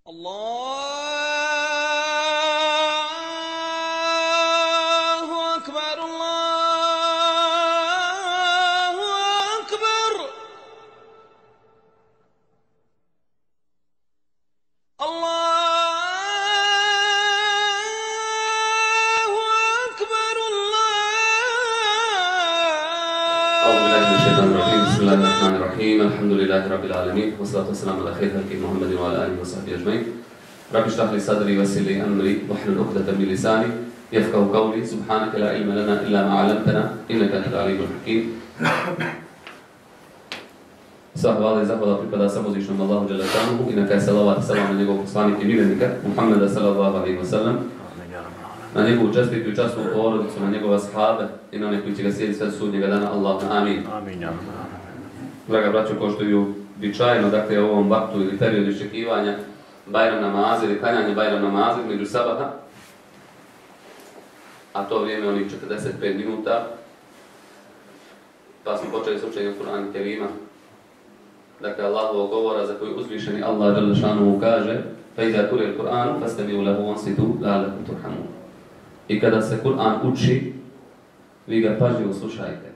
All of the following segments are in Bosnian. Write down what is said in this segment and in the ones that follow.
الله أكبر الله أكبر الله أكبر أعوذ بالله من الشيطان الرجيم بسم الله الرحمن الرحيم الحمد لله رب العالمين والصلاة والسلام على خير خلق محمد وعلى آله وصحبه أجمعين رب اشرح لي صدري ويسر لي أمري واحلل عقدة من لساني يفقهوا قولي سبحانك لا علم لنا إلا ما علمتنا إنك أنت العليم الحكيم. Sva hvala i zahvala pripada samo uzvišenom Allahu dželle šanuhu i neka je salavat i salam na njegovog poslanika i miljenika Muhammeda sallallahu alejhi ve sellem, na njegovu čestitu i časnu porodicu, na njegove ashabe i na one koji će ga slijediti sve do sudnjega dana. Allahumma amin. Draga braćo, kao što je uobičajeno, dakle u ovom vaktu ili periodu iščekivanja Bajram namaza ili klanjanje Bajram namaza među sabaha, a to vrijeme onih 45 minuta, pa smo počeli s učenjem Kur'ana Kerima. Dakle, Allahovog govora za koji uzvišeni Allah dželle šanuhu kaže: فَإِذَا قُرِئَ الْقُرْآنُ فَاسْتَمِعُوا لَهُ وَأَنصِتُوا لَعَلَّكُمْ تُرْحَمُونَ. I kada se Kur'an uči, vi ga pažljivo slušajte.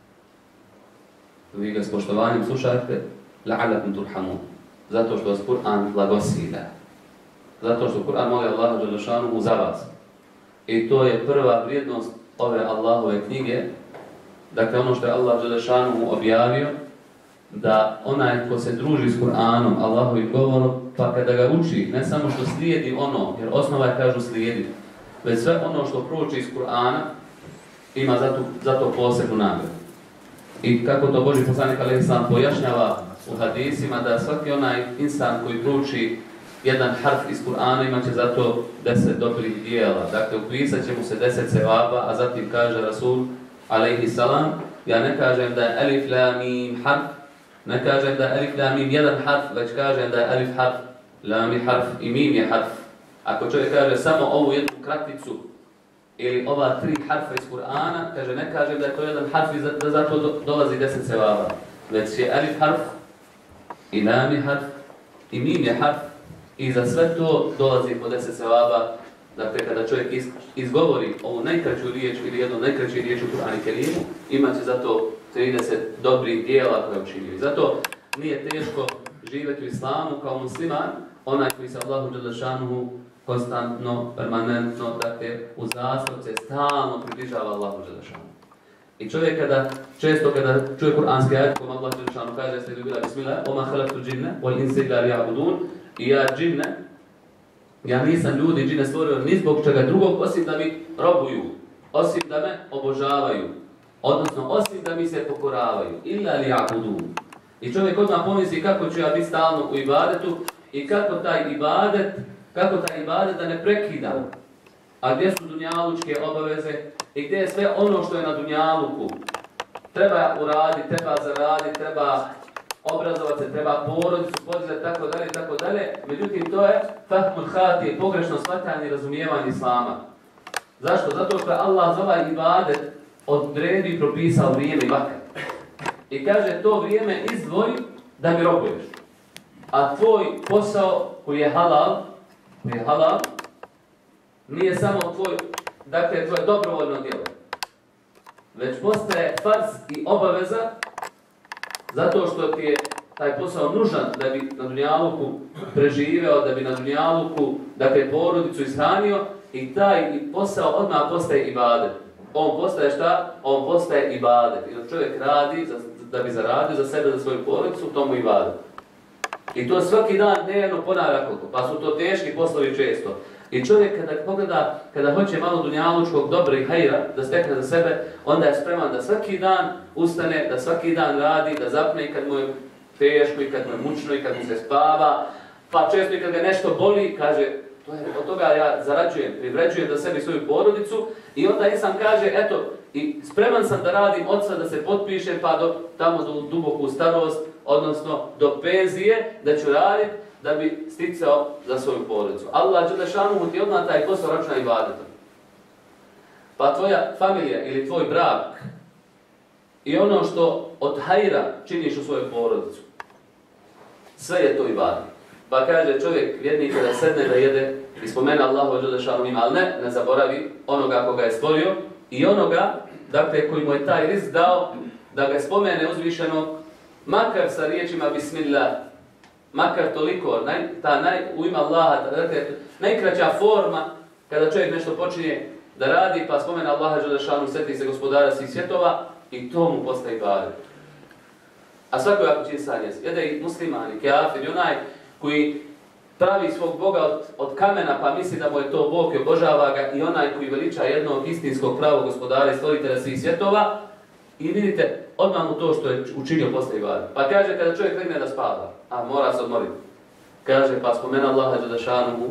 Vi ga s poštovanjem slušajte, لَعَلَّكُمْ تُرْحَمُونَ. Zato što vas Kur'an blagosilja. Zato što Kur'an moli Allaha dželle šanuhu za vas. I to je prva vrijednost ove Allahove knjige. Dakle, ono što je Allah dželle šanuhu objavio, da onaj ko se druži s Kur'anom, Allahovim govorom, pa kada ga uči, ne samo što slijedi ono, jer osnova je kažu slijedi, već sve ono što prouči iz Kur'ana ima za to posebnu nagradu. I kako to Božji poslanik alejhi selam pojašnjava u hadisima, da svaki onaj insan koji prouči jedan harf iz Kur'ana imaće za to 10 dobrih dijela. Dakle, upisat će mu se 10 sevaba, a zatim kaže Rasul alejhi selam: ja ne kažem da je alif lam mim harf, ne kažem da je alif lam mim jedan harf, već kažem da je alif harf, lam je harf i mim je harf. Ako čovjek kaže samo ovu jednu kraticu ili ova 3 harfa iz Kur'ana, kaže ne kažem da je to jedan harf i da zato dolazi 10 sevaba, već je alif harf i lam je harf i mim je harf i za sve to dolazi po 10 sevaba. Dakle, kada čovjek izgovori ovu najkraću riječ ili jednu najkraću riječ u Kur'anu Kerimu, imaće za to 30 dobrih dijela koje učinio. I zato nije teško živjeti u islamu kao musliman, onaj koji se Allahu dželle šanuhu konstantno, permanentno, dakle, u zastorce stalno približava Allahu dželle šanuhu. I čovjek često kada čuje kuranski ajet, kom Allah dželle šanuhu kaže se ljubila bismillah, oma halaktu džinne, wal insa illa liya'budun, i ja džinne, ja nisam ljudi i džine stvorio ni zbog čega drugog, osim da mi robuju, osim da me obožavaju, odnosno osim da mi se pokoravaju. Illa liya'budun. I čovjek odmah pomisli kako ću ja biti stalno u ibadetu i kako taj ibadet da ne prekidam. A gdje su dunjalučke obaveze i gdje je sve ono što je na dunjaluku. Treba uraditi, treba zaraditi, treba obrazovati se, treba porodicu podizati, tako dalje. Međutim, to je fahmul hati, pogrešno shvatanje i razumijevanje islama. Zašto? Zato što je Allah za ovaj ibadet odredio i propisao vrijeme i vakat. I kaže, to vrijeme izdvoji da mi robuješ. A tvoj posao koji je halal, nije samo tvoj, dakle, tvoje dobrovoljno djelo. Već postaje farz i obaveza zato što ti je taj posao nužan da bi na dunjaluku preživeo, da bi na dunjaluku, dakle, porodicu ishranio, i taj posao odmah postaje ibadet. On postaje šta? On postaje ibadet. I dok čovjek radi da bi zaradio za sebe, za svoju porodicu, tomu ibadet. I to svaki dan dnevno ponavlja koliko, pa su to teški poslovi često. I čovjek kada pogleda, kada hoće malo dunjalučkog dobra i hajra da stekne za sebe, onda je spreman da svaki dan ustane, da svaki dan radi, da zapne i kad mu je teško, i kad mu je mučno, i kad mu se spava, pa često i kad ga nešto boli, kaže, od toga ja zarađujem, privređujem za sebi svoju porodicu, i onda insan kaže, eto, i spreman sam da radim od sada, da se potpišem, pa tamo do duboku starost, odnosno do penzije, da ću raditi da bi sticao za svoju porodicu. Allah dželle šanuhu ti odmah taj posao računa ibadetom. Pa tvoja familija ili tvoj brak i ono što od hajra činiš u svoju porodicu, sve je to ibadet. Pa kaže čovjek vjernik da sedne da jede i spomene Allahu dželešanu ima, ali ne zaboravi onoga koga je stvorio i onoga, dakle, koji mu je taj rizk dao, da ga spomene uzvišenog, makar sa riječima bismillah, makar toliko, u ime Allaha, dakle, najkraća forma kada čovjek nešto počinje da radi, pa spomene Allaha dželešanu, sjeti se gospodara svih svjetova i to mu postaje ibadet. A svako jako čini sanjes, jede i musliman, i kafir, i onaj koji pravi svog Boga od kamena pa misli da mu je to Bog i obožava ga, i onaj koji veliča jednog istinskog pravog gospodara i stvoritelja svih svjetova, i vidite odmah mu to što je učinio postaje ibadet. Pa kaže kada čovjek legne da spava, a mora se odmoriti, kaže pa spomena Allaha dželešanu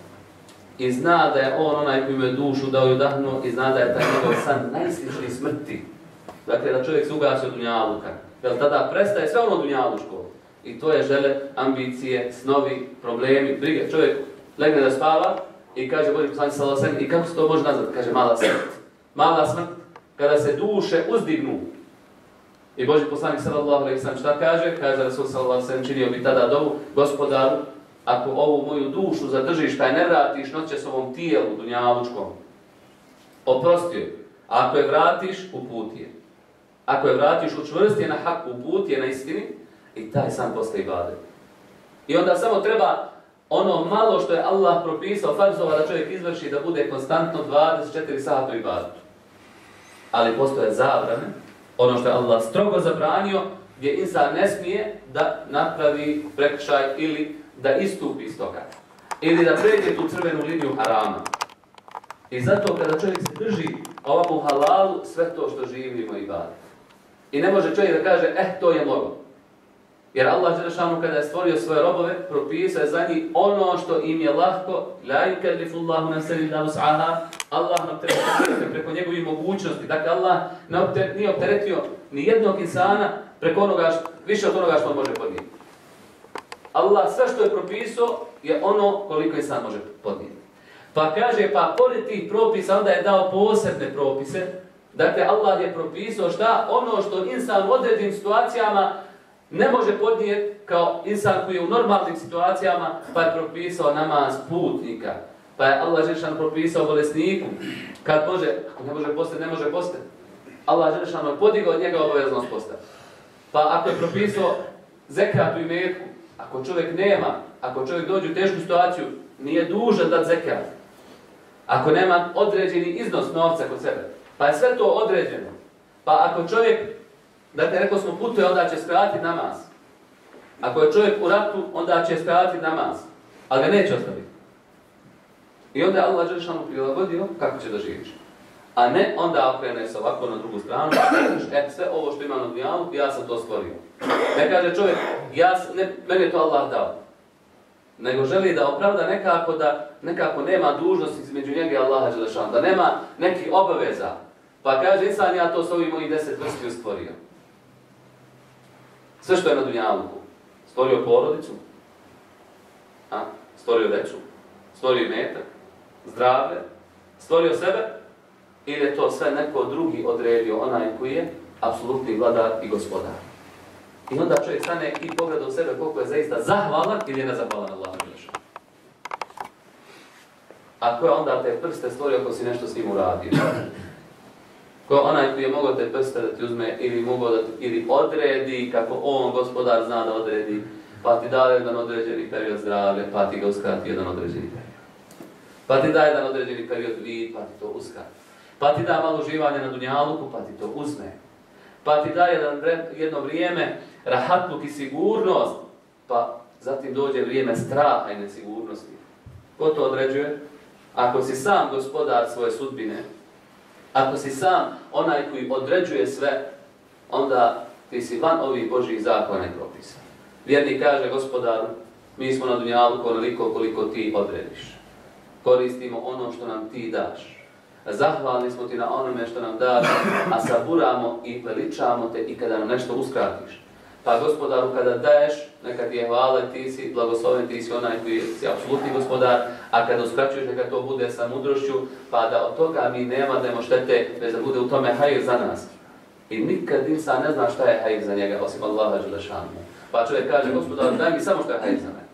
i zna da je on onaj koji mu je dušu dao i udahnuo i zna da je taj njegov san najsličniji smrti. Dakle, da čovjek se ugasi od dunjaluka. Jer tada prestaje sve ono dunjalučko. I to je žele, ambicije, snovi, problemi, brige. Čovjek legne da spava i kaže Boži poslanik sallallahu alejhi ve sellem, i kako se to može nazvati? Kaže mala smrt. Mala smrt kada se duše uzdignu. I Boži poslanik sallallahu alejhi ve sellem šta kaže? Kaže Rasul sallallahu alejhi ve sellem, činio bi tada dovu, gospodaru, ako ovu moju dušu zadržiš, taj ne vratiš noćas ovom tijelu dunjalučkom, oprosti joj. A ako je vratiš, uputi je. Ako je vratiš, učvrsti je na hak, uputi je na istini, i taj sam postaje ibadet. I onda samo treba ono malo što je Allah propisao, farzova da čovjek izvrši, da bude konstantno 24 sata u ibadetu. Ali postoje zabrane, ono što je Allah strogo zabranio, gdje insan ne smije da napravi prekršaj ili da istupi iz toga. Ili da pređe tu crvenu liniju harama. I zato kada čovjek se drži ovom halalu, sve to što živimo i ibadet. I ne može čovjek da kaže, to je mogo. Jer Allah dželešanu kada je stvorio svoje robove, propisao je za njih ono što im je lahko, la yukellifullahu nafsan illa wus'aha, Allah ne opterećuje preko njegovih mogućnosti. Dakle, Allah nije opteretio ni jednog insana preko onoga, više od onoga što on može podnijeti. Allah sve što je propisao je ono koliko insan može podnijeti. Pa kaže, pa pored tih propisa onda je dao posebne propise. Dakle, Allah je propisao šta? Ono što insan u određenim situacijama ne može podnijeti kao insan koji je u normalnim situacijama, pa je propisao namaz putnika. Pa je Allah dželešanu propisao bolesniku, kad može, ako ne može postati, ne može postati. Allah dželešanu je podigao od njega obaveznost postati. Pa ako je propisao zekat u imetku, ako čovjek nema, ako čovjek dođe u tešku situaciju, nije dužan dati zekat. Ako nema određeni iznos novca kod sebe, pa je sve to određeno. Pa ako čovjek, dakle, rekao smo putuje, onda će skratiti namaz. Ako je čovjek u ratu, onda će skratiti namaz. Ali ga neće ostaviti. I onda je Allah dželešanu prilagodio kako će da živiš. A ne onda okrene se ovako na drugu stranu, sve ovo što ima na dunjalu, ja sam to stvorio. Ne kaže čovjek, meni je to Allah dao. Nego želi da opravda nekako nema dužnosti između njega i Allaha dželešanu, da nema nekih obaveza. Pa kaže insan, ja to s ovim mojih 10 vrstiju stvorio. Sve što je na dunjaluku. Stvorio porodicu, stvorio djecu, stvorio imetak, zdravlje, stvorio sebe, ili je to sve neko drugi odredio, onaj koji je apsolutni vladar i gospodar. I onda čovjek stane i pogleda u sebe koliko je zaista zahvalan ili je nezahvalan Allahu dželešanu. A ko je onda te prste stvorio ako si nešto s njim uradio? Ko je onaj koji je mogao te prste da ti uzme ili odredi kako on, gospodar, zna da odredi, pa ti daje jedan određeni period zdravlja, pa ti ga uskrati jedan određeni period. Pa ti daje jedan određeni period vid, pa ti to uskrati. Pa ti da malo uživanja na dunjaluku, pa ti to uzme. Pa ti daje jedno vrijeme rahatluk i sigurnost, pa zatim dođe vrijeme straha i nesigurnosti. Ko to određuje? Ako si sam gospodar svoje sudbine, ako si sam onaj koji određuje sve, onda ti si van ovih Božjih zakona i propisa. Vjernik kaže, gospodaru, mi smo na dunjaluku onoliko koliko ti odrediš. Koristimo ono što nam ti daš. Zahvalni smo ti na onome što nam daš, a saburamo i veličamo te i kada nam nešto uskratiš. Pa gospodaru, kada daješ, neka ti je hvala, ti si blagosloven, ti si onaj koji si apsolutni gospodar, a kada uskraćuješ, neka to bude sa mudrošću, pa da od toga mi nema štete, već da bude u tome hajr za nas. I nikad insan ne zna šta je hajr za njega, osim Allaha dželešanu. Pa čovjek kaže, gospodaru, daj mi samo što je hajr za mene.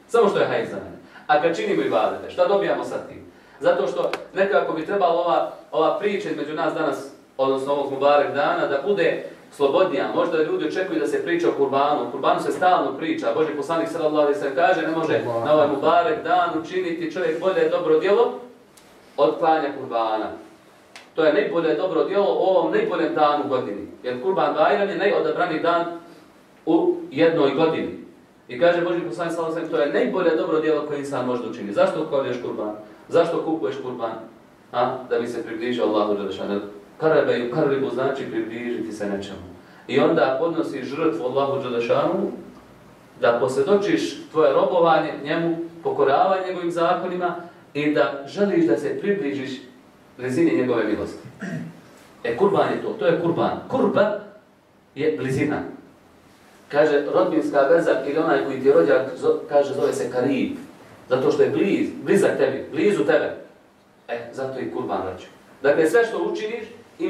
Samo što je hajz za mene. A kad činimo ibadete, šta dobijamo sa tim? Zato što nekako bi trebala ova priča između nas danas, odnosno ovog Mubarek dana, da bude slobodnija. Možda ljudi očekuju da se priča o kurbanu. O kurbanu se stalno priča. Božji poslanik sallallahu alejhi ve sellem kaže ne može na ovaj Mubarek dan učiniti čovjek bolje dobro djelo od klanja kurbana. To je najbolje dobro djelo u ovom najboljem danu u godini. Jer Kurban Bajram je najodabraniji dan u jednoj godini. I kaže Božji poslanik sallallahu alejhi ve sellem to je najbolje dobro djelo koje insan može učiniti. Zašto kolješ kurban? Zašto kupuješ kurban? Da bi se približio Allahu dželešanu. Karabeju, karibu znači približiti se nečemu. I onda podnosiš žrtvu Allahu dželešanu da posvjedočiš tvoje robovanje njemu, pokoravanje njegovim zakonima i da želiš da se približiš blizini njegove milosti. Kurban je to je kurban. Kurban je blizina. Kaže rodbinska veza ili onaj koji ti je rođak, kaže zove se karib. Zato što je blizak tebi, blizu tebe. Zato i kurban reći. Dakle, sve što učiniš,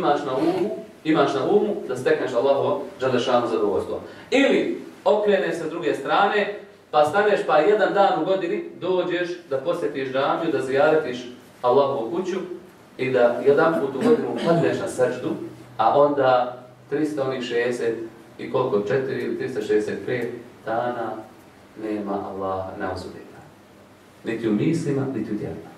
imaš na umu da stekneš Allahovo dželešanu zadovoljstvo. Ili okreneš se s druge strane, pa staneš pa jedan dan u godini dođeš da posjetiš džamiju, da zijaretiš Allahovu kuću i da jedan put u godinu padneš na sećdu, a onda 360 i koliko, 4 ili 365 dana nema Allaha na osudima. Niti u mislima, niti u djelima.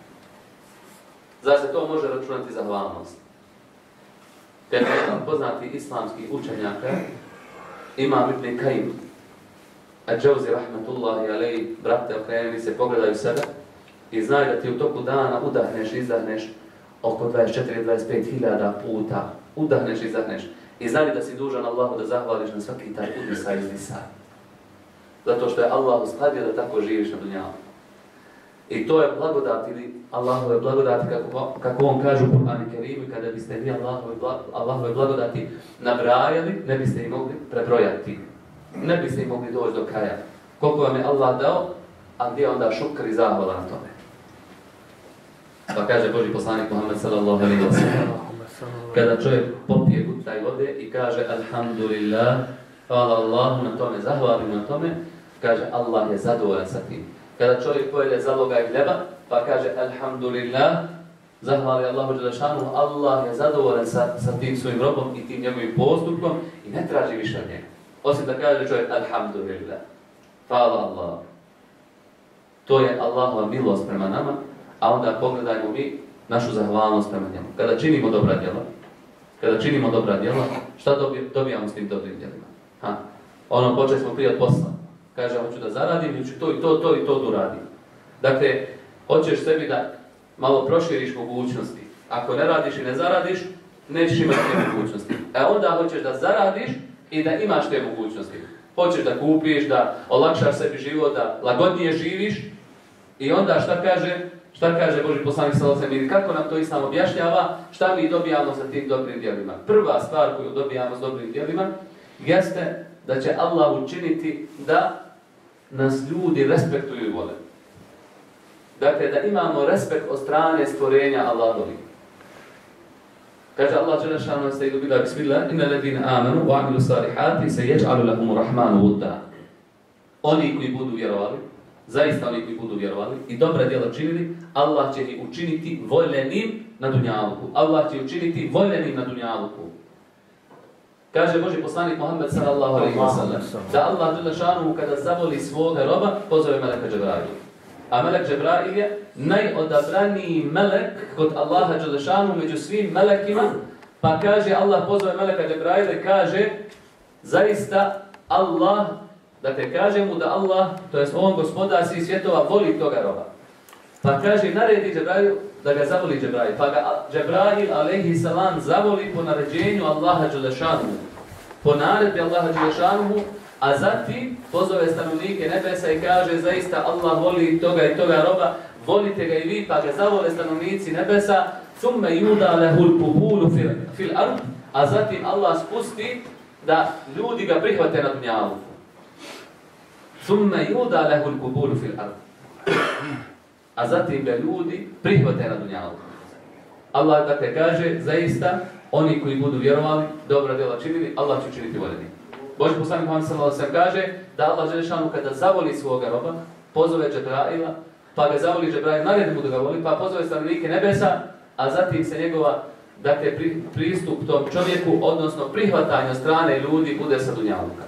Zar se to može računati zahvalnost? Kad je jedan poznati islamski učenjaka, Imam Ibn Kajim, Al-Džauzi rahmetullahi alejhi, brate, okrenuli se, pogledaju sebe i znaju da ti u toku dana udahneš, izdahneš oko 24-25 hiljada puta. Udahneš, izdahneš. I znaju da si dužan Allahu da zahvališ na svaki taj udisa i izdisa. Zato što je Allah uskladio da tako živiš na dunjalu. I to je blagodat ili Allahove blagodati, kako on kaže u Kur'anu Kerimu, kada biste vi Allahove blagodati nabrajali, ne biste ih mogli prebrojati. Ne biste ih mogli doći do kraja. Koliko vam je Allah dao, a gdje onda šukr i zahvala na tome. Pa kaže Božji poslanik Muhammed sallallahu alejhi ve sellem, kada čovjek popije gutaj vode i kaže alhamdulillah, hvala Allahu na tome, zahvalim na tome, kaže Allah je zadovoljan sa tim. Kada čovjek pojede zalogaj hljeba, pa kaže alhamdulillah, zahvali Allahu dželešanu, Allah je zadovoljan sa tim svojim robom i tim njegovim postupkom i ne traži više od njega. Osim da kaže čovjek alhamdulillah, hvala Allah. To je Allahova milost prema nama, a onda pogledajmo mi našu zahvalnost prema njemu. Kada činimo dobra djela, šta dobijamo s tim dobrim djelima? Počeli smo prije od posla. Kaže, hoću da zaradim, hoću to i to uradim. Dakle, hoćeš sebi da malo proširiš mogućnosti. Ako ne radiš i ne zaradiš, nećeš imati te mogućnosti. Onda hoćeš da zaradiš i da imaš te mogućnosti. Hoćeš da kupiš, da olakšaš sebi život, da lagodnije živiš. I onda šta kaže Božji poslanik sallallahu alejhi ve sellem, kako nam to Islam objašnjava, šta mi dobijamo sa tim dobrim djelima. Prva stvar koju dobijamo s dobrim djelima jeste da će Allah učiniti da nas ljudi respektuju i vole. Dakle, da imamo respekt od strane stvorenja Allahovi. Kaže Allah dželešanu nastaidu bila bismillah, inna ladina amanu wa amilu salihati se yaj'alu lahumu rahmanu vudda. Oni koji budu vjerovali, zaista oni koji budu vjerovali i dobra djela činili, Allah će ih učiniti voljenim na dunjaluku. Allah će učiniti voljenim na dunjaluku. Kaže Božji poslanik Muhammed sallallahu alejhi ve sellem da Allah dželešanu kada zavoli svoga roba pozove meleka Džebraila. A melek Džebrail je najodabraniji melek kod Allaha dželešanu među svim melekima, pa kaže Allah pozove meleka Džebraila i kaže zaista Allah, dakle kaže mu da Allah, to jest on gospodar svih svjetova, voli toga roba. Pa kaže naredi Džebrailu da ga zavoli Džebrail. Pa ga Džebrail alejhi salam zavoli po naređenju Allaha dželešanu. Po naredbi Allaha dželešanu, a zatim pozove stanovnike nebesa i kaže zaista Allah voli toga i toga roba, volite ga i vi, pa ga zavole stanovnici nebesa, thumme yuda lehul qubulu fil ard, a zatim Allah spusti da ljudi ga prihvate na dunjalu. Thumme yuda lehul qubulu fil ard. A zatim ga ljudi prihvate na dunjalu. Allah dakle kaže, zaista, oni koji budu vjerovali, dobra djela činili, Allah će učiniti voljeni. Božji poslanik Muhammed sallallahu alejhi ve sellem kaže da Allah dželešanu kada zavoli svoga roba, pozove Džebraila, pa ga zavoli Džebrail, naredi mu da ga voli, pa pozove stanovnike nebesa, a zatim se njegova dakle, pristup tom čovjeku, odnosno prihvatanje strane ljudi, bude sa dunjaluka.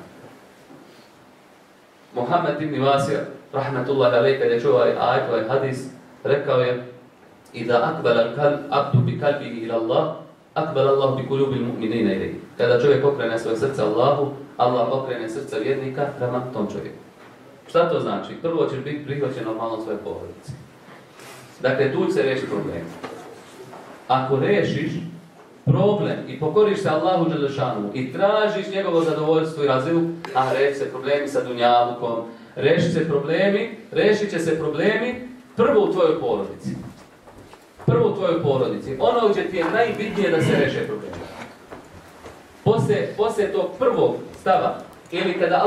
Muhammed ibn Vasir, rahmetullahi alejhi, kad je čuo ajet, ovaj hadis, rekao je: "Iza akbala al-abdu bi kalbihi ila Allah, akbala Allah bi kulubil mu'minina ilayhi." Kada čovjek okrene svoje srce Allahu, Allah okrene srce vjernika prema tom čovjeku. Šta to znači? Prvo ćeš biti prihvaćen normalno svoje porodice. Dakle, tu se reši problem. Ako rešiš problem i pokoriš se Allahu dželešanu i tražiš njegovo zadovoljstvo i razilu, a reši se problemi sa dunjalukom, rešit će se problemi prvo u tvojoj porodici. Prvo u tvojoj porodici. Ono gdje ti je najbitnije da se reše problemi. Poslije tog prvog stava, ili kada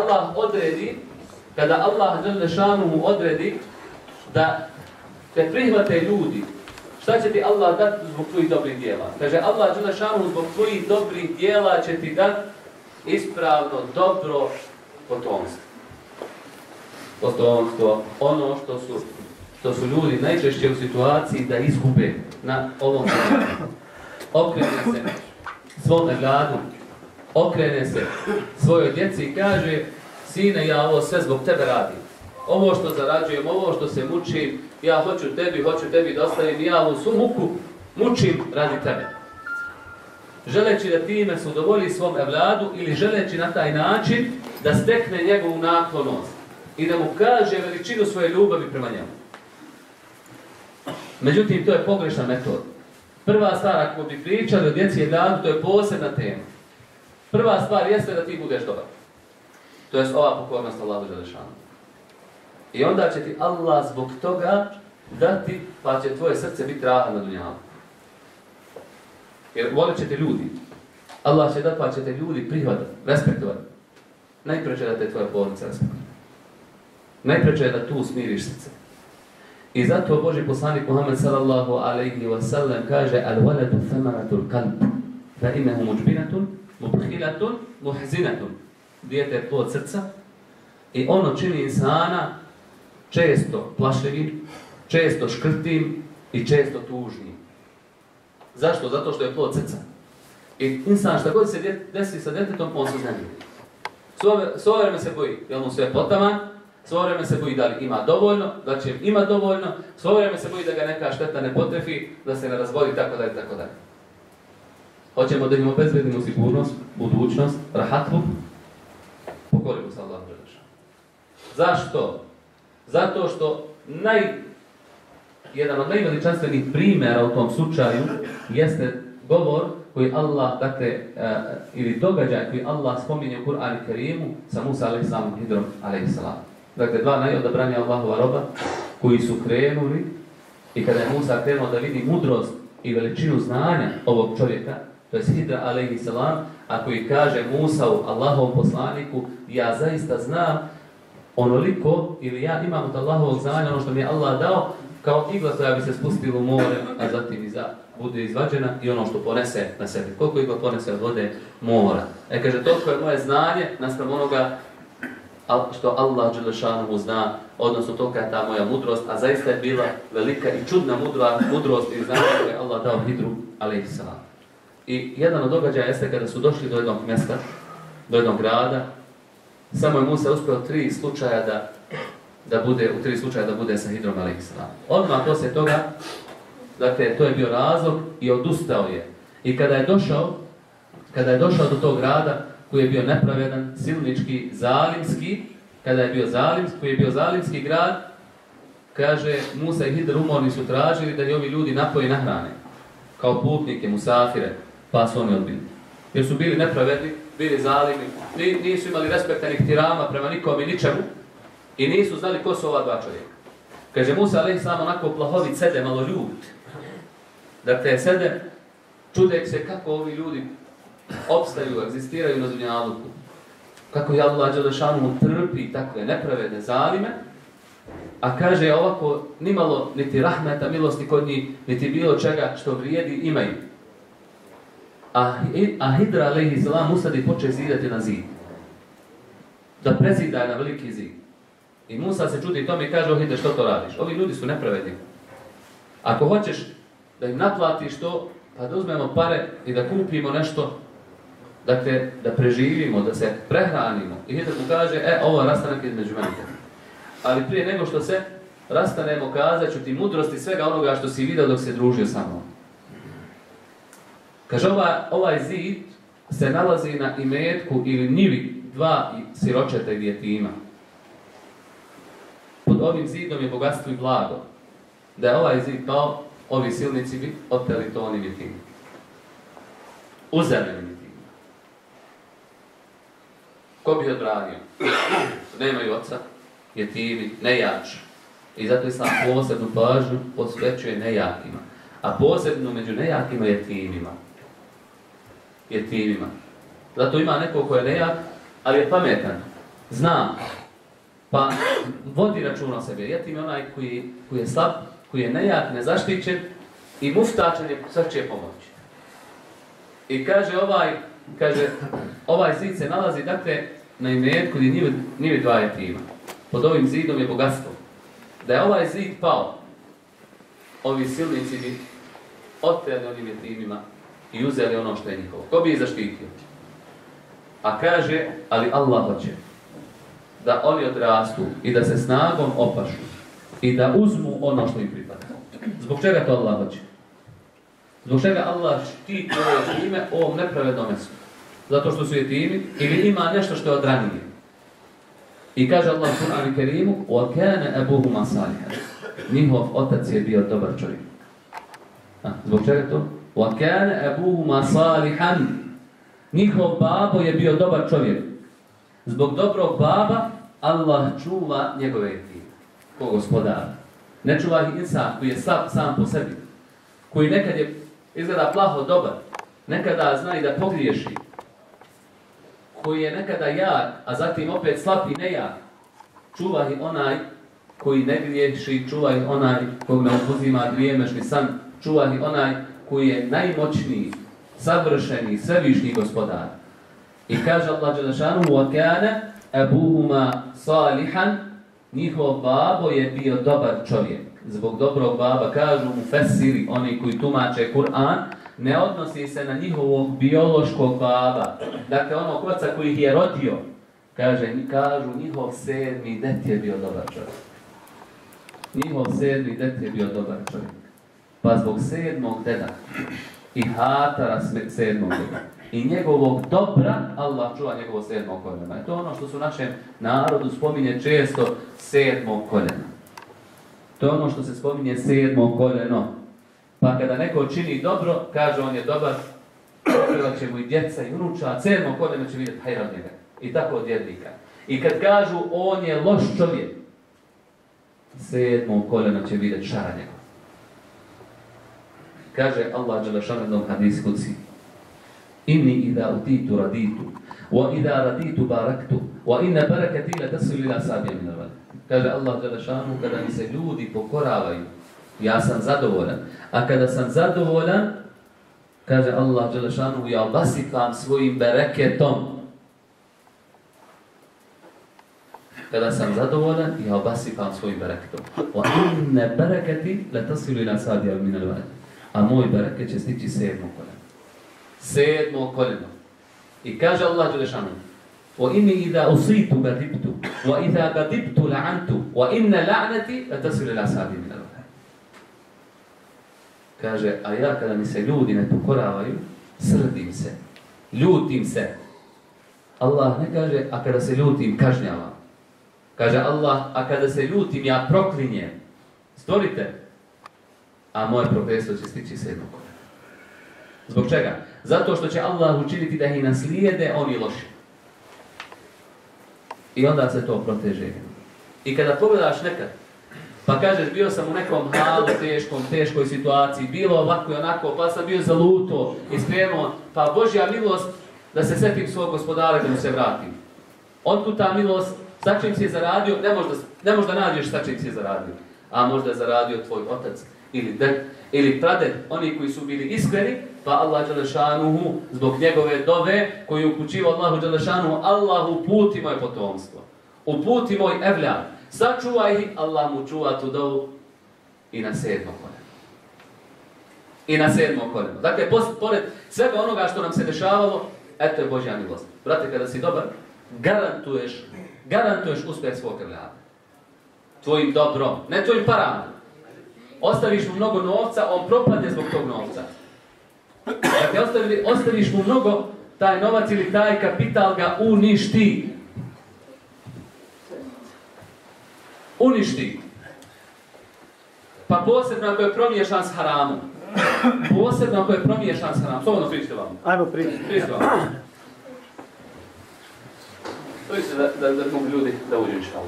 Allah dželešanu mu odredi da te prihvate ljudi, šta će ti Allah dati zbog tvojih dobrih dijela? Kaže Allah dželešanu, zbog tvojih dobrih dijela će ti dati ispravno, dobro potomstvo. Potomstvo, ono što su ljudi najčešće u situaciji da izgube na ovom svijetu. Okrene se svome gadu, okrene se svojoj djeci i kaže: "Sine, ja ovo sve zbog tebe radim. Ovo što zarađujem, ovo što se mučim, ja hoću tebi dostavim, ja ovu svu muku mučim radi tebe." Želeći da time se udovolji svom evladu ili želeći na taj način da stekne njegovu naklonost i da mu kaže veličinu svoje ljubavi prema njemu. Međutim, to je pogrešna metoda. Prva stvar, ako bi pričali o djeci i evladu, to je posebna tema. Prva stvar jeste da ti budeš dobar. To je ova pokornost Allahu dželešanu. I onda će ti Allah zbog toga dati, pa će tvoje srce biti raha na dunjalu. Jer volit će te ljudi. Allah će dati, pa će te ljudi prihvatati, respektovati. Najpreče da te tvoja porodica respektuje. Najpreče je da tu smiriš srce. I zato Boži poslanik Muhammed sallallahu alejhi ve sellem kaže: "Al-waladu thamaratul qalb, fa innahu mujbinatun, mubkhilatun, muhzinatun." Dijete je plod srca i ono čini insana često plašljivim, često škrtim i često tužnim. Zašto? Zato što je plod srca. I insan šta god se desi sa djetetom, on se znamiri. Svo vreme se boji, jel mu sve potaman, svo vreme se boji da li ima dovoljno, da će ima dovoljno, svo vreme se boji da ga neka šteta ne potrefi, da se ne razboli, tako dalje, tako dalje. Hoćemo da im obezbedimo sigurnost, budućnost, rahatlu, pokorimo se Allahu dželešanu. Zašto? Zato što jedan od najveličanstvenih primjera u tom slučaju jeste govor koji Allah, dakle, ili događaj koji Allah spominje u Kur'anu Kerimu sa Musa a.s. i Hidrom a.s. Dakle, dva najodabranija Allahova roba koji su krenuli i kada je Musa krenuo da vidi mudrost i veličinu znanja ovog čovjeka, to je Hidra a.s. a koji kaže Musa'u, Allahovom poslaniku: "Ja zaista znam onoliko, ili ja imam od Allahovog znanja ono što mi je Allah dao, kao igla koja bi se spustila u more, a zatim bude izvađena i ono što ponese na sebi. Koliko igla ponese od vode? Mora." Kaže, toliko je moje znanje naspram onoga što Allah dželešanu zna, odnosno tolika je ta moja mudrost, a zaista je bila velika i čudna mudrost i znanje koje je Allah dao Hidru a.s. I jedan od događaja jeste kada su došli do jednog mjesta, do jednog grada, samo je Musa uspio u 3 slučaja da bude sa Hidrom a.s. Odmah poslije toga, dakle, to je bio razlog i odustao je. I kada je došao do tog grada koji je bio nepravedan, silnički, zalimski, koji je bio zalimski grad, kaže, Musa i Hidr umorni su tražili da i ovi ljudi napoji nahrane, kao putnike, musafire, pa su oni odbili. Jer su bili nepravedni, bili zalimi, nisu imali respekta ni tirama prema nikom i ničemu i nisu znali ko su ova dva čovjeka. Kaže, Musa a.s. onako plahovit sede, malo ljut. Dakle, sede, čudeći se kako ovi ljudi opstaju, egzistiraju na dunjaluku. Kako je Allah dželešanu trpi takve nepravedne zalime, a kaže ovako, nimalo niti rahmeta, milosti kod njih, niti bilo čega što vrijedi imaju. A Hidra a.s. usadi poče zidati na zid. Da prezida na veliki zid. I Musa se čudi tome i kaže, ohide, što to radiš? Ovi ljudi su nepravedni. Ako hoćeš da im naplatiš to, pa da uzmemo pare i da kupimo nešto, dakle, da preživimo, da se prehranimo. I Hidr mu kaže, ovo je rastanak između mene. Ali prije nego što se rastanemo, kazat ću ti mudrosti svega onoga što si vidio dok se družio sa mnom. Kaže, ovaj zid se nalazi na imetku ili njivi dva siročeta i jetima. Pod ovim zidom je bogatstvo i blago. Da je ovaj zid pao, ovi silnici bi oteli to onim jetimima. Uzemljenim jetimima. Ko bi odbranio? Nemaju oca, jetimi, nejači. I zato Islam posebnu pažnju posvećuje nejakima. A posebno među nejakima jetimima. Jetimima. Zato ima neko ko je nejak, ali je pametan. Zna. Pa vodi računa o sebi. Jetim je onaj koji je slab, koji je nejak, nezaštićen i muftačen je sve će pomoći. I kaže ovaj zid se nalazi dakle na imetku gdje njivi dva jetima. Pod ovim zidom je bogatstvo. Da je ovaj zid pao, ovi silnici bi oteli onim jetimima i uzeli ono što je njihovo. Ko bi ih zaštitio? A kaže, ali Allah hoće da oni odrastu i da se snagom opašu i da uzmu ono što im pripada. Zbog čega to Allah hoće? Zbog čega Allah štiti ove jetime ovom nepravednom mjestu? Zato što su jetimi ili ima nešto što je odranije. I kaže Allah u Kur'anu Kerimu وَكَانَ أَبُوهُمَا صَالِحًا. Njihov otac je bio dobar čovjek. Zbog čega to? وَكَانَ أَبُوهُمَا صَالِحًا. Njihov babo je bio dobar čovjek. Zbog dobrog baba Allah čuva njegove jetime. Ko gospodar. Ne čuva ih insan koji je slab sam po sebi. Koji nekad je izgleda plaho dobar. Nekada zna i da pogriješi. Koji je nekada jak, a zatim opet slab i nejak. Čuva ih onaj koji ne griješi, čuva ih onaj kog ne uzima dvijemešni san, čuva ih onaj koji je najmoćniji, savršeni, svevišnji gospodar. I kaže Allah dželešanu وَكَانَ أَبُوهُمَا صَالِحًا. Njihov babo je bio dobar čovjek. Zbog dobrog baba, kažu mu fesiri, oni koji tumače Kur'an, ne odnosi se na njihovog biološkog baba. Dakle, onog oca koji ih je rodio. Kažu, njihov 7. det je bio dobar čovjek. Njihov 7. det je bio dobar čovjek. Pa zbog 7. deda i hatara 7. deda i njegovog dobra, Allah čuva njegovo 7. koljena. I to je ono što su našem narodu spominje često 7. koljena. To je ono što se spominje 7. koljeno. Pa kada neko čini dobro, kaže on je dobar, pokrivat će mu i djeca i unuča, a 7. koljeno će vidjeti hajra od njega. I tako od djednika. I kad kažu on je loš čovjek, 7. koljeno će vidjeti šara njega. Kaže Allah dželešanu jednom hadis kuci: Inni idha utitu raditu, wa idha raditu baraktu, wa inna barakati la tasilu ila sabiya min al-walad. Kaže Allah dželešanu, kada mi se ljudi pokoravaju, ja sam zadovoljan. A kada sam zadovoljan, kaže Allah dželešanu, ja obasipam svojim bereketom. Kada sam zadovoljan, ja obasipam svojim bereketom. Wa inna barakati la tasilu ila sabiya min al-walad. A moj bereket će stići 7. koljeno. 7. koljeno. I kaže Allah dželešanu: وَإِنِّي إِذَا أُصِيتُ غَضِبْتُ وَإِذَا غَضِبْتُ لَعَنْتُ وَإِنَّ لَعْنَتِي لَتَصِلُ إِلَى أَصْحَابِي مِنَ الْوَحِيدِ. Kaže, a ja kada mi se ljudi ne pokoravaju, srdim se, ljutim se. Allah ne kaže, a kada se ljutim, kažnjavam. Kaže Allah, a kada se ljutim, ja proklinjem. Stvorite. A moje prokletstvo će stići 7. koljena. Zbog čega? Zato što će Allah učiniti da ih naslijede oni loši. I onda se to proteže. I kada pogledaš nekad, pa kažeš bio sam u nekom halu teškoj situaciji, bilo ovako i onako, pa sam bio zaluto, iskrenuo, pa Božja milost da se setim svog gospodara da mu se vratim. Otkud ta milost, sa čim si je zaradio, ne možda nađeš sa čim si je zaradio. A možda je zaradio tvoj otac ili ded, ili praded, oni koji su bili iskreni, pa Allah dželešanuhu, zbog njegove dove, koji upućiva Allahu dželešanuhu, Allah uputi moje potomstvo, uputi moj evljad, Sačuva ih, Allah mu čuva tu dovu i na 7. koljenu. I na 7. koljenu. Dakle, pored svega onoga što nam se dešavalo, eto je Božja milost. Brate, kada si dobar, garantuješ uspjeh svog evlada. Tvojim dobrom, ne tvojim parama. Ostaviš mu mnogo novca, on propadne zbog tog novca. Dakle, ostaviš mu mnogo, taj novac ili taj kapital ga uništi. Uništi. Pa posebno ako je promiješan s haramom. Posebno ako je promiješan s haramom. Slobodno pričite vam. Ajmo pričati. Pričite vam. Pričite da mogu ljudi da uđu inšallah.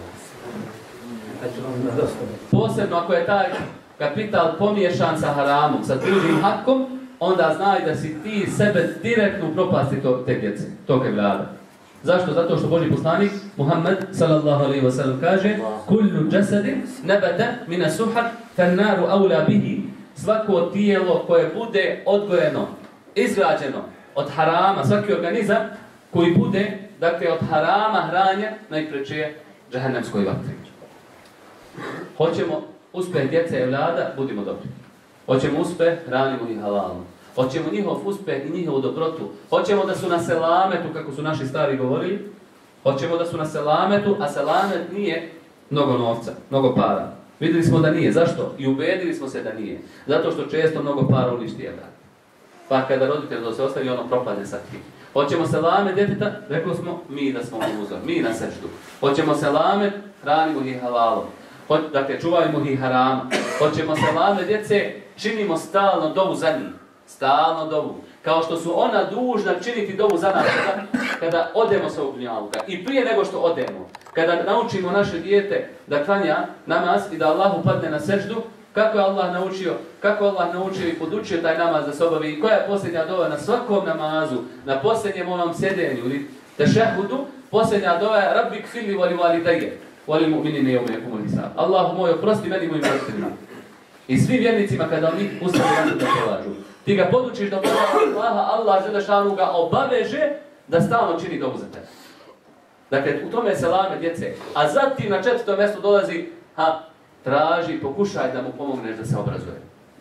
Posebno ako je taj kapital pomiješan sa haramom, sa tuđim hakom, onda znaj da si ti sebe direktno propasti te djece, tog evlada. Zašto? Zato što Božji poslanik Muhammed sallallahu alejhi ve sellem kaže: "Kullu jasadin nabata min as-suhar fan-naru awla bihi." Svako tijelo koje bude odgojeno, izgrađeno od harama, svaki organizam koji bude, dakle, od harama hranjen, najpreče je džehennemskoj vatri. Hoćemo uspjeh djece evlada, budimo dobri. Hoćemo uspjeh, hranimo ih halalno. Hoćemo njihov uspjeh i njihovu dobrotu. Hoćemo da su na selametu, kako su naši stari govorili. Hoćemo da su na selametu, a selamet nije mnogo novca, mnogo para. Vidjeli smo da nije. Zašto? I ubedili smo se da nije. Zato što često mnogo para uništi evlad. Pa kada roditelj to se ostavi, ono propadne sa tim. Hoćemo selamet djeteta, rekli smo mi da smo uzor, mi na sečtu. Hoćemo selamet, hranimo ih halalom. Dakle, čuvajmo ih harama. Hoćemo selamet djece, činimo stalno dovu za njih. Stalno dovu. Kao što su ona dužna činiti dovu za nas kada odemo sa dunjaluka. I prije nego što odemo. Kada naučimo naše dijete da klanja namaz i da Allahu padne na seždu, kako je Allah naučio i podučio taj namaz da se obavi i koja je posljednja dova na svakom namazu, na posljednjem onom sjedenju ili tešehudu, posljednja dova je Rabbi kfirli vali validayya wal mu'minina yawma yaqumul hisab. Allahu moj, oprosti meni i mojim roditeljima. I svi vjernicima kada oni ustaju da polažu. Ti ga podučiš da Allah želešanu ga obaveže da stalno čini dovu za tebe. Dakle, u tome je selame djece. A zatim na 4. mjestu dolazi, traži, pokušaj da mu pomogneš da se obrazuje.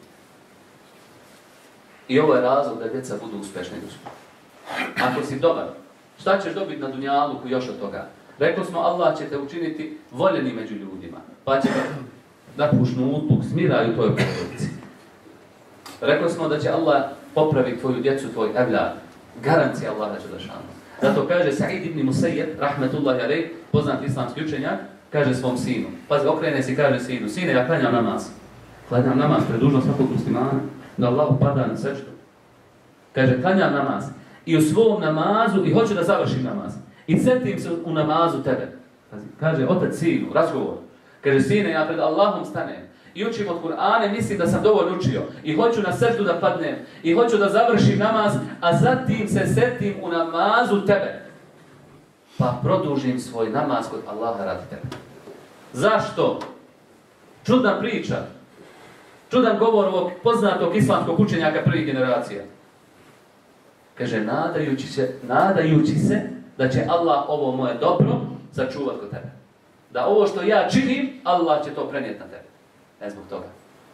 I ovo je razlog da djeca budu uspješni i uspješni. Ako si dobar, šta ćeš dobiti na dunjaluku još od toga? Rekli smo, Allah će te učiniti voljeni među ljudima. Pa će da pušnu utuk, smiraju u tvojoj porodici. Rekli smo da će Allah popraviti tvoju djecu, tvoj evlad. Garancija Allaha dželešanu. Zato kaže Sa'id ibn Musayyib, rahmetullahi alejh, poznat islamski učenjak, kaže svom sinu. Pazi, okrene se i kaže sinu: "Sine, ja klanjam namaz." Klanjam namaz, to je dužnost svakog muslimana, da Allahu pada na seždu. Kaže, klanjam namaz. I u svom namazu, i hoću da završim namaz. I setim se u namazu tebe. Pazi, kaže, otac sinu, razgovor. Kaže, sine, ja pred Allahom stanem i učim od Kur'ana, mislim da sam dovoljno učio. I hoću na seždu da padnem. I hoću da završim namaz, a zatim se setim u namazu tebe. Pa produžim svoj namaz kod Allaha radi tebe. Zašto? Čudna priča. Čudan govor ovog poznatog islamskog učenjaka prvih generacija. Kaže, nadajući se da će Allah ovo moje dobro sačuvati kod tebe. Da ovo što ja činim, Allah će to prenijeti na tebe. Ne zbog toga.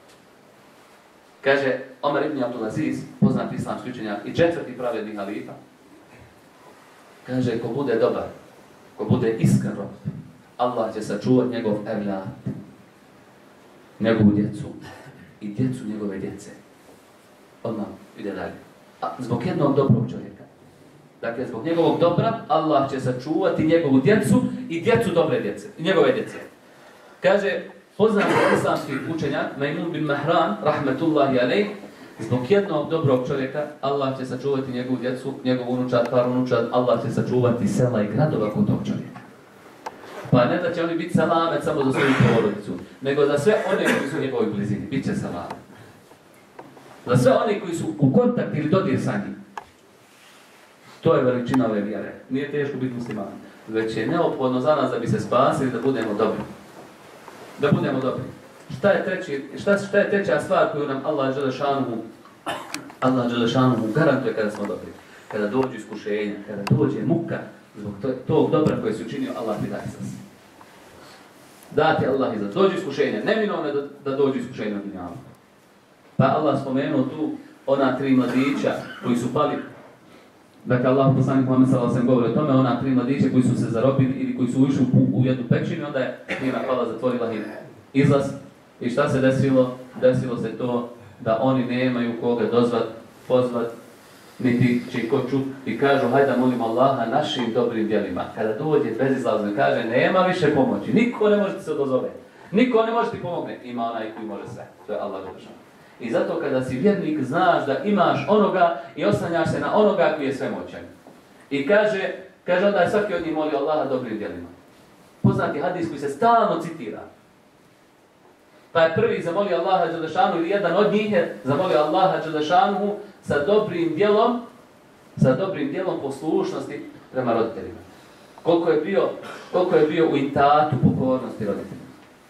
Kaže Omer ibn Abdulaziz, poznat islamski učenjak i 4. pravedni halifa. Kaže, ko bude dobar, ko bude iskren rob, Allah će sačuvati njegov evlad, njegovu djecu i djecu njegove djece. Odmah ide dalje. A zbog jednog dobrog čovjeka. Dakle, zbog njegovog dobra, Allah će sačuvati njegovu djecu i djecu dobre djece, njegove djece. Kaže, poznat islamski učenjak, Maimun bin Mahran, rahmetullahi alejh, zbog jednog dobrog čovjeka, Allah će sačuvati njegovu djecu, njegovu unučad, par unučad, Allah će sačuvati sela i gradova kod tog čovjeka. Pa ne da će oni biti salamet samo za svoju porodicu, nego za sve one koji su u njegovoj blizini, bit će salamet. Za sve oni koji su u kontakt ili dodir sa njim. To je veličina ove vjere. Nije teško biti musliman. Već je neophodno za nas da bi se spasili, da budemo dobri. Da budemo dobri. Šta je treća stvar koju nam Allah dželešanuhu garantuje kada smo dobri? Kada dođu iskušenja, kada dođe muka, zbog tog dobra koje se učinio, Allah mi daje sas. Dati Allah izlaz. Dođu iskušenja. Neminovno je da dođu iskušenja na dunjalu. Pa Allah spomenuo tu ona 3 mladića koji su pali. Dakle, Allah poslanik Muhammed sallallahu alejhi ve sellem govori o tome, ona 3 mladića koji su se zarobili ili koji su ušli u jednu pećinu, onda je njena pala, zatvorila im izlaz. I šta se desilo? Desilo se to da oni nemaju koga dozvat, pozvat, niti će ko čut i kažu hajde molim Allaha našim dobrim djelima. Kada dođe bezizlazno kaže nema više pomoći, niko ne može ti se odozove, niko ne može ti pomogne, ima onaj koji može sve, to je Allah dželešanu. I zato kada si vjernik znaš da imaš onoga i oslanjaš se na onoga koji je svemoćan. I kaže onda je svaki od njih molio Allaha dobrim djelima. Poznati hadis koji se stalno citira. Pa je prvi zamolio Allaha dželešanu ili jedan od njih je zamolio Allaha dželešanu sa dobrim djelom poslušnosti prema roditeljima. Koliko je bio u intatu pokornosti roditeljima.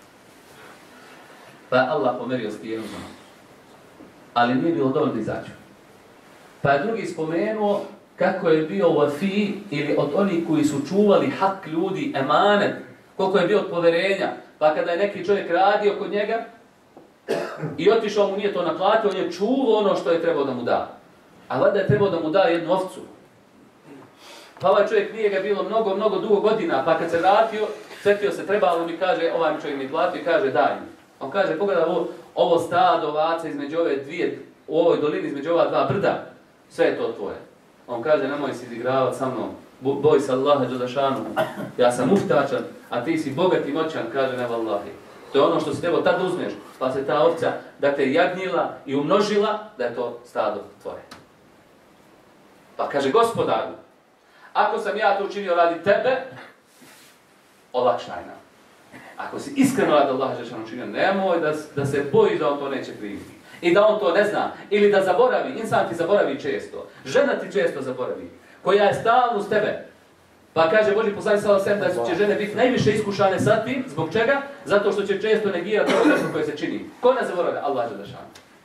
Pa je Allah pomerio stijenu za nas. Ali nije bilo dovoljno da izađu. Pa je drugi spomenuo kako je bio vafi ili od onih koji su čuvali hak ljudi, emanet, koliko je bio od poverenja. Pa kada je neki čovjek radio kod njega i otišao mu nije to naplatio, on je čuvao ono što je trebao da mu da. A valjda je trebao da mu da jednu ovcu. Pa ovaj čovjek nije ga bilo mnogo dugo godina, pa kad se vratio, sjetio se, trebalo mi, kaže, ovaj mi čovjek mi platio i kaže daj mi. On kaže, pogledaj ovo stado ovaca između ove dvije, u ovoj dolini između ova 2 brda, sve je to tvoje. On kaže, nemoj se izigravati sa mnom, boj se Allaha dželešanu, ja sam muhtačan, a ti si bogat i moćan, kaže ne vallahi. To je ono što si trebao tad uzmeš, pa se ta ovca, dakle, jagnjila i umnožila, da je to stado tvoje. Pa kaže, gospodaru, ako sam ja to učinio radi tebe, olakšaj nam. Ako si iskreno radi Allaha dželešanu učinio, nemoj da se boji da on to neće primiti. I da on to ne zna. Ili da zaboravi. Insan ti zaboravi često. Žena ti često zaboravi. Koja je stalno uz tebe. Pa kaže Božji poslanik sallallahu alejhi ve sellem da će žene biti najviše iskušane sa tim. Zbog čega? Zato što će često negirati ono nešto koje se čini. Ko ne zaboravlja? Allah dželešanu.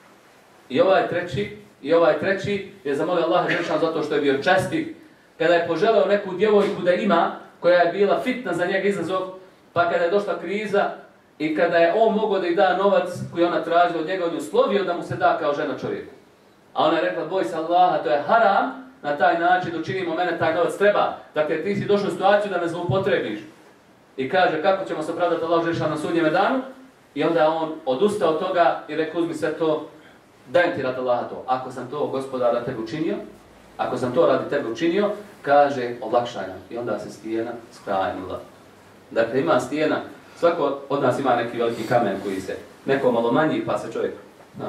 I ovaj treći je zamolio Allaha dželešanu zato što je bio čestit. Kada je poželeo neku djevojku da ima, koja je bila fitna za njega izazov, pa kada je došla kriza i kada je on mogao da ih da novac koji ona tražila od njega, on je uslovio da mu se da kao žena čovjeku. A ona je rekla, boj se Allaha, to je haram, na taj način da učinimo, mene taj novac treba. Dakle, ti si došao u situaciju da me zloupotrebiš. I kaže, kako ćemo se opravdati Allahu dželešanu na sudnjem danu? I onda je on odustao od toga i rekao, uzmi sve to, dajem ti radi Allaha to. Ako sam to, gospodara, tebe učinio, ako sam to radi tebe učinio, kaže, olakšaj nam. I onda se stijena skrajnula. Dakle, ima stijena, svako od nas ima neki veliki kamen koji se, neko malo manji, pa se čovjek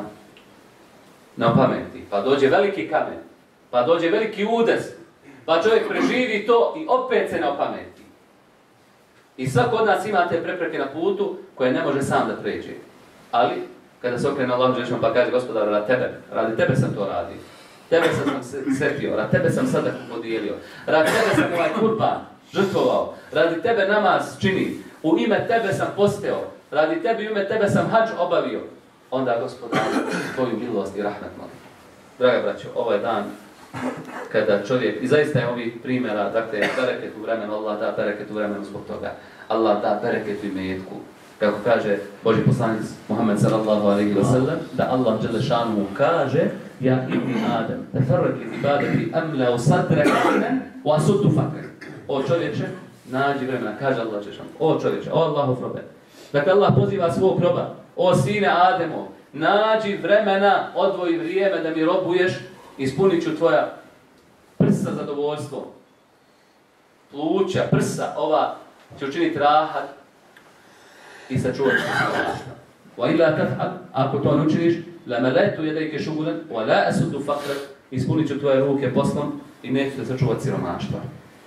na pameti. Pa dođe veliki kamen, pa dođe veliki udes, pa čovjek preživi to i opet se na pameti. I svako od nas ima te prepreke na putu koje ne može sam da pređe. Ali, kada se okrene Allahu dželešanu pa kaže, gospodaru, radi tebe sam to radio. Tebe sam se sretio, radi tebe sam sada podijelio, radi tebe sam ovaj kurban žrtvovao, radi tebe namaz čini, u ime tebe sam posteo, radi tebe i u ime tebe sam hadž obavio. Onda, gospodaru, tvoju milost i rahmet molim. Draga braćo, ovo je dan kada čovjek, i zaista je ovih primjera, dakle, bereket u vremenu, Allah da bereket u vremenu zbog toga. Allah da bereket u imetku. Kako kaže Božji poslanik Muhammed sallallahu alejhi ve sellem, da Allah dželešanu kaže, ja ibni Adem, tafarrak li ibadati amla sadraka wa asuddu fakr. O čovječe, nađi vremena, kaže Allah dželešanu. O čovječe, o Allahov robe. Dakle, Allah poziva svog roba, o sine Ademo, nađi vremena, odvoji vrijeme da mi robuješ, ispunit ću tvoja prsa zadovoljstvom. Pluća, prsa, ova će učiniti rahat i sačuvati se. Wa illa taf'al, ako to ne učiniš, la malatu yadayka shughlan wa la asuddu faqrak, ispunit ću tvoje ruke poslom i neću te sačuvati siromaštva.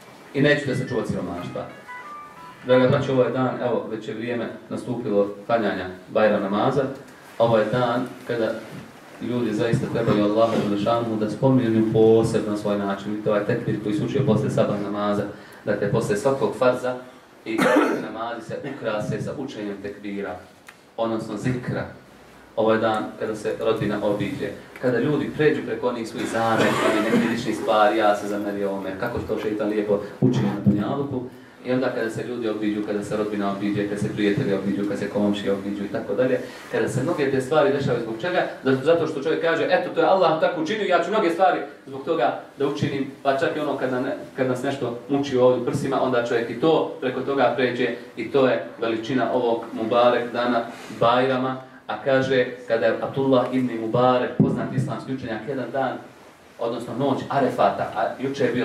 Draga braćo, ovo je dan, evo, već je vrijeme nastupilo klanjanja Bajram namaza. Ovo je dan kada ljudi zaista trebaju Allaha dželešanu da spomenu posebno svoj način. Vidite ovaj tekbir koji se učio posle sabah namaza, dakle posle svakog farza i namazi se ukrase sa učenjem tekbira, odnosno zikra. Ovo je dan kada se rodbina obiđe, kada ljudi pređu preko onih svojih zameta ili nekih ličnih stvari, ja se zamerio ome, kako to šeitan lijepo učinio na dunjaluku. I onda kada se ljudi obiđu, kada se rodbina obiđe, kada se prijatelji obiđu, kada se komšije obiđu i tako dalje, kada se mnoge te stvari dešavaju zbog čega? Zato što čovjek kaže, eto to je Allah tako učinio, ja ću mnoge stvari zbog toga da učinim, pa čak i ono kad nas nešto muči ovdje prsima, onda čovjek i to preko toga pređe i to je veličina ovog Mubarek dana Bajrama, a kaže kada je Abdullah ibn Mubarek, poznat islamski učenjak, jedan dan, odnosno noć Arefata, a juče je bio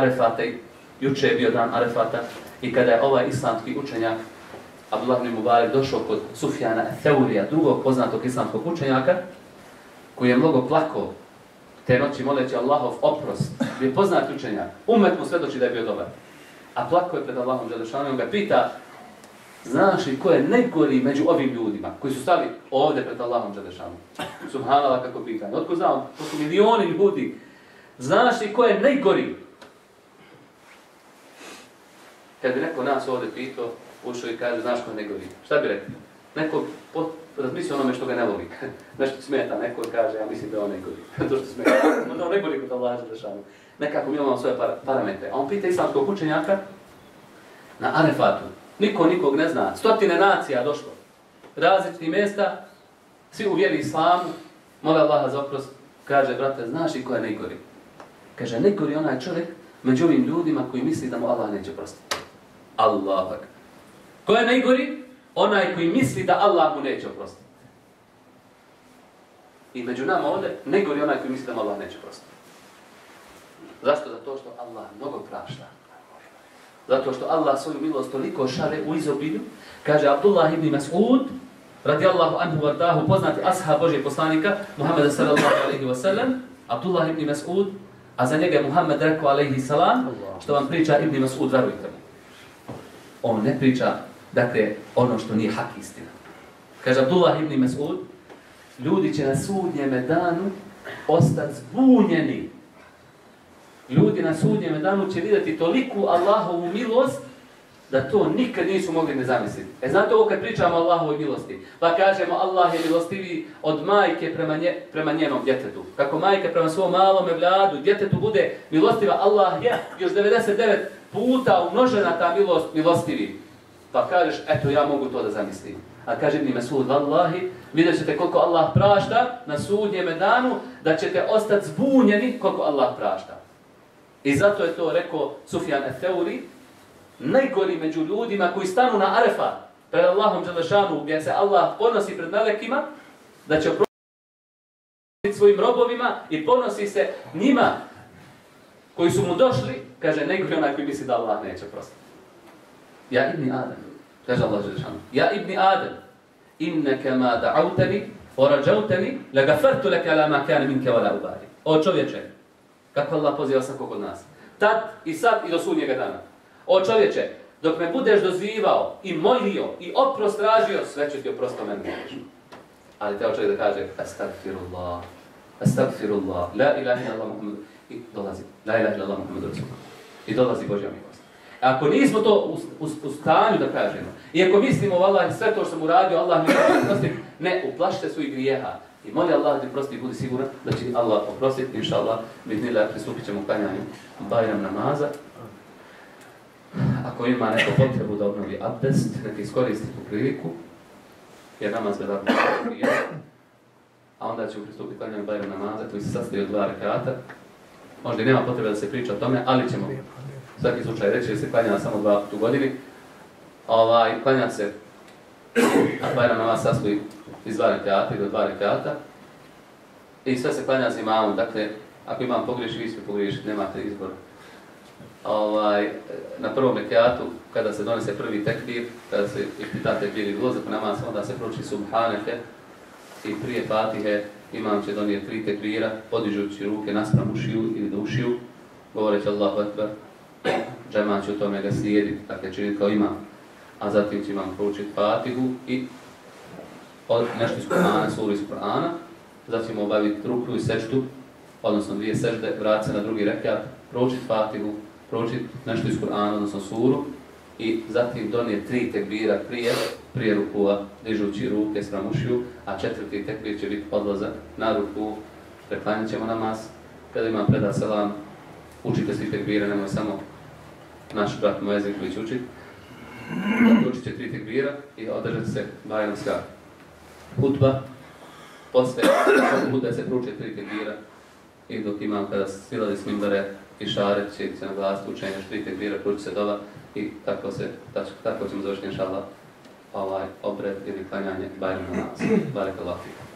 dan Arefata, i kada je ovaj islamski učenjak Abdullah ibn Mubarek došao kod Sufjana Theurija, drugog poznatog islamskog učenjaka, koji je mnogo plakao te noći moleći Allahov oprost, bio je poznat učenjak, umet mu svjedoči da je bio dobar, a plakao je pred Allahom Đelešanom i on ga pita, znaš li ko je najgori među ovim ljudima koji su stali ovdje pred Allahom Đelešanom? Subhanallah kako pitanje. Otko znam, to su milioni ljudi. Znaš li ko je najgori? Kad bi neko nas ovdje pitao, ušao i kaže, znaš ko je najgori? Šta bi rekli? Neko razmisli onome što ga ne voli. Nešto smeta, neko kaže, ja mislim da je on najgori. To što smeta. Onda on najgori kod Allaha Đelešanom. Nekako mi imamo svoje parametre. A on pita islamskog učenjaka na Arefatu. Niko nikog ne zna. Stotine nacija došlo. Različitih mjesta, svi u vjeri islamu, mole Allaha za oprost, kaže, brate, znaš li ko je najgori? Kaže, najgori je onaj čovjek među ovim ljudima koji misli da mu Allah neće prostiti. Allah. Ko je najgori? Onaj koji misli da Allah mu neće oprostiti. I među nama ovdje, najgori je onaj koji misli da mu Allah neće prostiti. Zašto? Zato što Allah mnogo prašta. Zato što Allah svoju milost toliko šare u izobilju. Kaže Abdullah ibn Mas'ud, radijallahu anhu vardahu, poznati ashab Božijeg poslanika, Muhammeda sallallahu alaihi wa sallam, Abdullah ibn Mas'ud, a za njega je Muhammed rekao alaihi salam, što vam priča ibn Mas'ud, verujte mu. On ne priča, dakle, ono što nije hak istina. Kaže Abdullah ibn Mas'ud, ljudi će na sudnjeme danu ostati zbunjeni. Ljudi na sudnjem danu će vidjeti toliku Allahovu milost da to nikad nisu mogli ne zamisliti. Znate ovo kad pričamo o Allahovoj milosti, pa kažemo Allah je milostiviji od majke prema njenom djetetu. Kako majka prema svom malome vladu, djetetu bude milostiva, Allah je još 99 puta umnožena ta milost milostivi. Pa kažeš, eto ja mogu to da zamislim. A kaže Ibn Mas'ud, vallahi, vidjet ćete koliko Allah prašta na sudnjem danu, da ćete ostati zbunjeni koliko Allah prašta. I zato je to rekao Sufjan Theuri, najgori među ljudima koji stanu na Arefa pred Allahom Đelešanu, gdje se Allah ponosi pred melekima, da će oprostiti svojim robovima i ponosi se njima koji su mu došli, kaže najgori onaj koji misli da Allah neće prostiti. Ja ibn Adem, kaže Allah Đelešanu, ja ibn Adem, inneke ma da'autani, orađautani, lagafartu leke ala ma kane minke wala ubari. O čovječe, kako Allah poziva svakog od nas. Tad i sad i do sudnjega dana. O čovječe, dok me budeš dozivao i molio i oprost tražio, sve ću ti oprosto meni možeš. Ali treba čovjek da kaže astagfirullah, astagfirullah, la ilaha illallah Muhammed. I dolazi, la ilaha illallah Muhammed Rasulullah. I dolazi Božja milost. Ako nismo to u stanju da kažemo, i ako mislimo Allah sve to što mu radio, Allah ne prosti, ne uplašite svojih grijeha. I moli Allah da ti prosti i budi siguran da će Allah oprostiti, inša Allah, biznillah, pristupit ćemo klanjanju Bajram namaza. Ako ima neko potrebu da obnovi abdest, neka iskoristi tu priliku, jer namaz je dakle prije, a onda ćemo pristupiti klanjanju Bajram namaza, koji se sastoji od 2 rekata. Možda i nema potrebe da se priča o tome, ali ćemo u svaki slučaj reći jer se klanja samo 2 puta u godini. Klanja se, a Bajram namaz sastoji iz 2 rekata i do 2 rekata. I sve se klanja s imamom, dakle, ako imam pogriješi, vi ćete pogriješiti, nemate izbor. Na prvom rekatu, kada se donese prvi tekbir, kada se ispita tekbir i ulazak u namaz, onda se prouči subhaneke i prije Fatihe imam će donijeti 3 tekbira, podižući ruke naspram ušiju ili do ušiju, govoreći Allahu Ekber, džemat će u tome ga slijedi, dakle činiti kao imam, a zatim će imam proučiti Fatihu i nešto iz Kur'ana, suru iz Kur'ana, zatim obaviti ruku i seždu, odnosno 2 sežde, vrati se na drugi rekat, proučiti Fatihu, proučiti nešto iz Kur'ana, odnosno suru, i zatim donijeti 3 tekbira prije rukua, dižući ruke spram ušiju, a 4. tekbir će biti odlazak na ruku, preklanjat ćemo namaz, kada ima predat selam, učite svi tekbire, nemoj samo naš brat Moezin koji će učiti. Učit će 3 tekbira i održati se bajramska hutba. Poslije hutbe se pruče 3 tekbira i dok imam kada silazi s mimbare i šaret će se naglasiti učenje 3 tekbira, pruči se dova i tako ćemo završiti inšallah ovaj obred ili klanjanje bajrama namaza. Barakallahu fikum.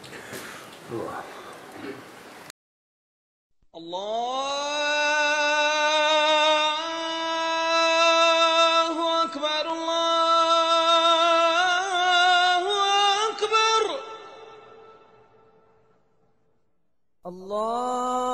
Allahu akbar, Allahu akbar. Allah